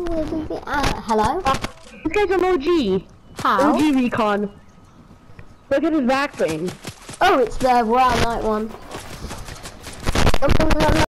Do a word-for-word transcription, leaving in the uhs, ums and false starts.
Uh, hello? Uh, this guy's an O G. How? O G recon. Look at his back thing. Oh, it's the Fortnite one.